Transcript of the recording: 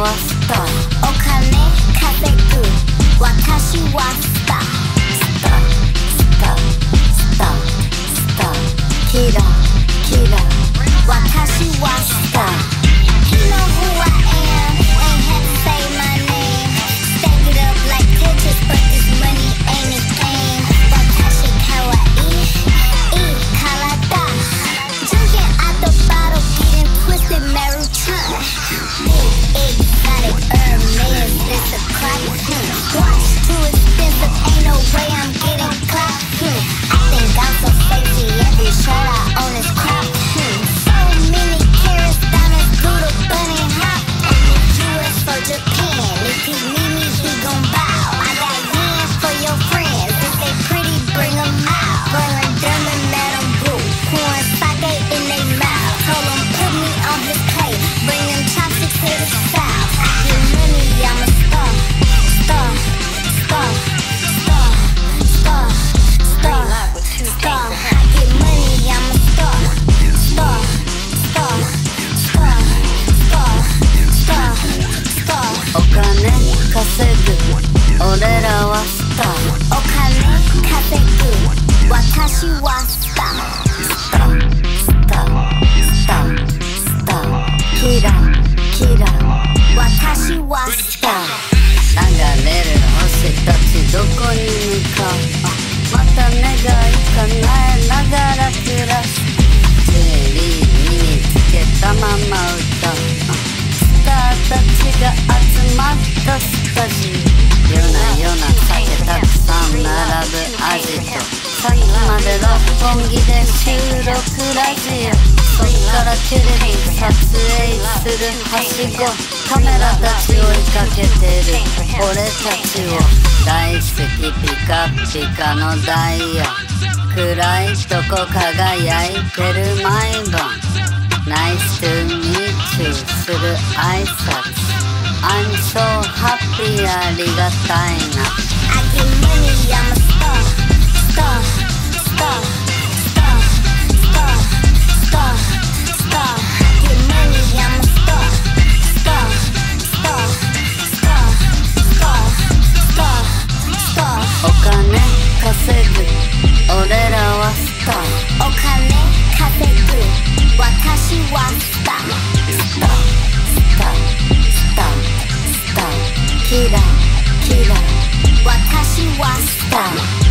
はスター。お金稼ぐ私はスター。スタースタースタースター。キラキラ私はスター。You know who I am, ain't have to say my name. Stack it up like Tetris, but this money ain't a game. Watashi kawaii, karada. Drinking out the bottle, getting twisted, Maruchan. Big exotic Hermes, it's a clock. Watch too expensive, ain't no way I'm getting clocked. I think I'm so sexy, every shirt I own is cropped. So many carats, diamonds, Buddha, bunny hop. I'm in US for Japan, if he need me, he gon' bow. I got yen for your friends, if they pretty, bring 'em out. Rolling diamond, Madam Boo, pouring sake in they mouth. Told him put me on his plate, bring them chopsticks to the south. I get money, I'm a star, star, star, star, star, star, star. I get money, I'm a star, star, star, star, star, star, star. お金稼ぐ俺らはスター。お金稼ぐ私はスター。スタースタースタースター。キラキラ私はスター。流れる星たちどこに向かう。また願い叶えながら暮らす。ジュエリー身につけたまま歌う。スターたちが集まったスタジオ。夜な夜な酒たくさん並ぶアジト。さっきまで六本木で収録ラジオ。そっからテレビ撮影するはしご。カメラたち追いかけてる俺たちを。大好きピカピカのダイヤ。暗いとこ輝いてる毎晩。Nice to meet you する挨拶。I'm so happy ありがたいな。I get money, I'm a star, star, star, star, star, star, star. I get money, I'm a star, star, star, star, star, star, star. お金稼ぐ俺らはスター。お金稼ぐ私はスター。スタースタースタースター。キラキラ私はスター。